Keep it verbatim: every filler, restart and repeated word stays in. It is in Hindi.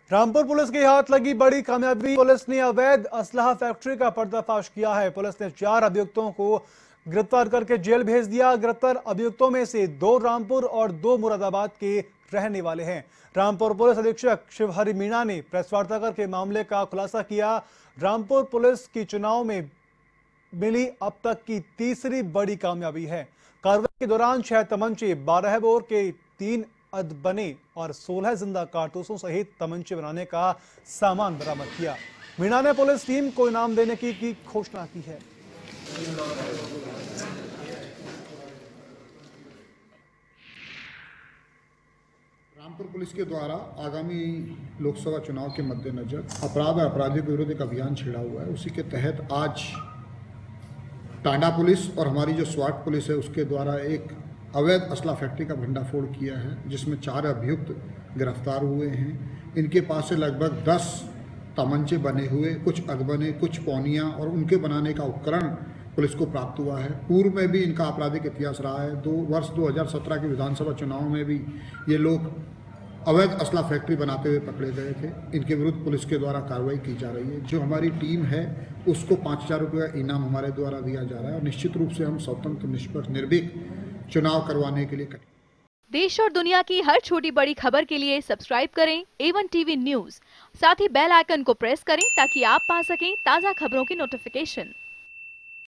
रामपुर पुलिस के हाथ लगी बड़ी कामयाबी। पुलिस ने अवैध असलहा फैक्ट्री का पर्दाफाश किया है। पुलिस ने चार अभियुक्तों को गिरफ्तार करके जेल भेज दिया। गिरफ्तार अभियुक्तों में से दो रामपुर और दो मुरादाबाद के रहने वाले हैं। रामपुर पुलिस अधीक्षक शिवहरि मीणा ने प्रेस वार्ता करके मामले का खुलासा किया। रामपुर पुलिस की चुनाव में मिली अब तक की तीसरी बड़ी कामयाबी है। कार्रवाई के दौरान छह तमंचे, बारह बोर के तीन अदबने और सोलह जिंदा कारतूसों सहित तमंचे बनाने का सामान बरामद किया। मीणा ने पुलिस टीम को इनाम देने की, की घोषणा की है। रामपुर पुलिस के द्वारा आगामी लोकसभा चुनाव के मद्देनजर अपराध और अपराधियों के विरुद्ध एक अभियान छेड़ा हुआ है। उसी के तहत आज टांडा पुलिस और हमारी जो स्वाट पुलिस है उसके द्वारा एक अवैध असला फैक्ट्री का भंडाफोड़ किया है, जिसमें चार अभियुक्त गिरफ्तार हुए हैं। इनके पास से लगभग दस तमंचे बने हुए, कुछ अगबने, कुछ पौनियाँ और उनके बनाने का उपकरण पुलिस को प्राप्त हुआ है। पूर्व में भी इनका आपराधिक इतिहास रहा है। दो वर्ष दो हज़ार सत्रह के विधानसभा चुनाव में भी ये लोग अवैध असला फैक्ट्री बनाते हुए पकड़े गए थे। इनके विरुद्ध पुलिस के द्वारा कार्रवाई की जा रही है। जो हमारी टीम है उसको पाँच हज़ार रुपये का इनाम हमारे द्वारा दिया जा रहा है और निश्चित रूप से हम स्वतंत्र, निष्पक्ष, निर्भीक चुनाव करवाने के लिए करें। देश और दुनिया की हर छोटी बड़ी खबर के लिए सब्सक्राइब करें ए वन टीवी न्यूज़। साथ ही बेल आइकन को प्रेस करें ताकि आप पा सकें ताज़ा खबरों की नोटिफिकेशन।